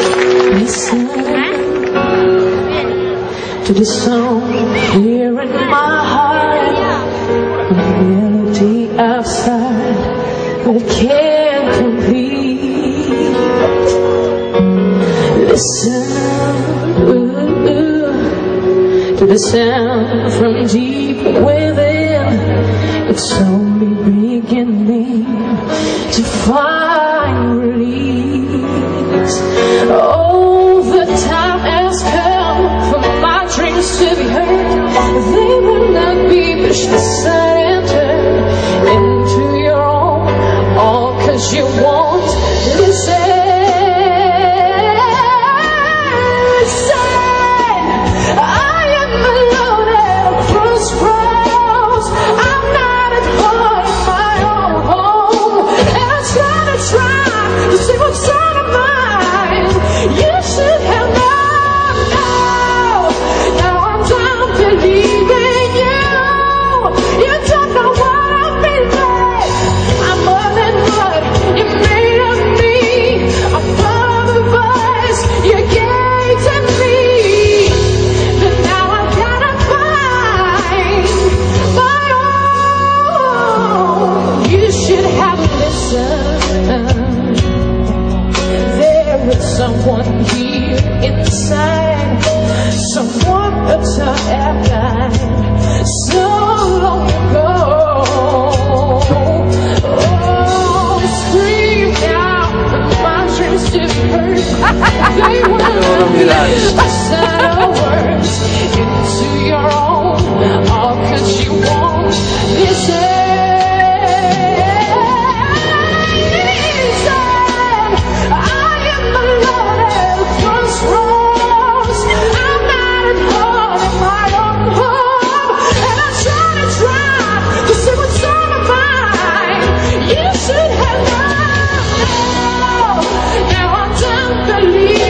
Listen to the song here in my heart, the melody outside that can't complete. Listen to the sound from deep within. It's only beginning to find release. Oh, the time has come for my dreams to be heard. They will not be pushed aside and turned into your own, all 'cause you won't listen. Someone here inside, someone that I have died so long ago. Oh, scream out my dreams to hurt. They were outside of words into your own, all 'cause you won't listen. Now I'm done believing.